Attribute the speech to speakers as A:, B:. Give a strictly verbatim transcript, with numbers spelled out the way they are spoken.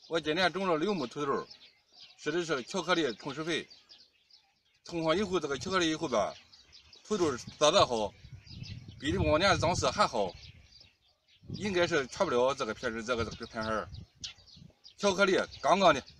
A: 我今年种了六亩土豆，施的是巧克力充施肥。种上以后，这个巧克力以后吧，土豆长得好，比往年长势还好。应该是差不了这个品质，这个这个品质。巧克力杠杠的。